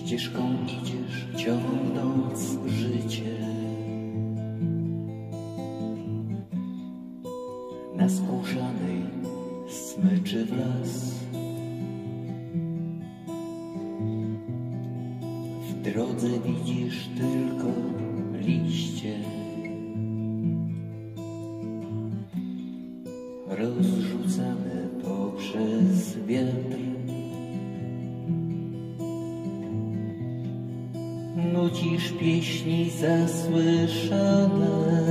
ścieżką idziesz, ciągnąc życie. Na skórzanej smyczy w las. W drodze widzisz tylko liście rozrzucane poprzez wiatr. Nucisz pieśni zasłyszane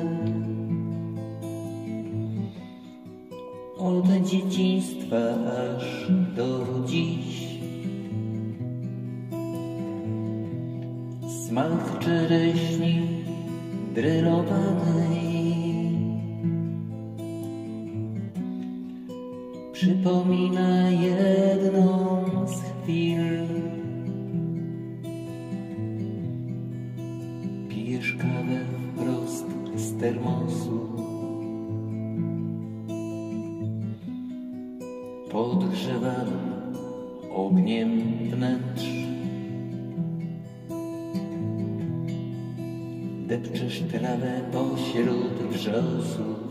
od dzieciństwa aż do dziś. Smak czereśni drylowanej przypomina jedną z chwil. Pijesz kawę wprost z termosu, podgrzewanym ogniem wnętrz. Depczesz trawę pośród wrzosów,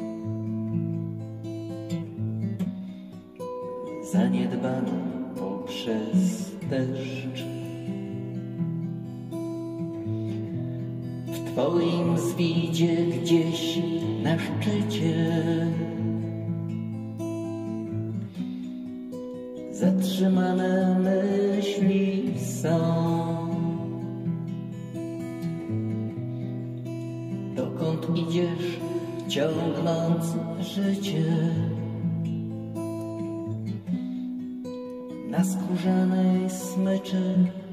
zaniedbaną poprzez deszcz. W twoim zwidzie gdzieś na szczycie zatrzymane myśli są. Dokąd idziesz, ciągnąc życie? Na skórzanej smyczy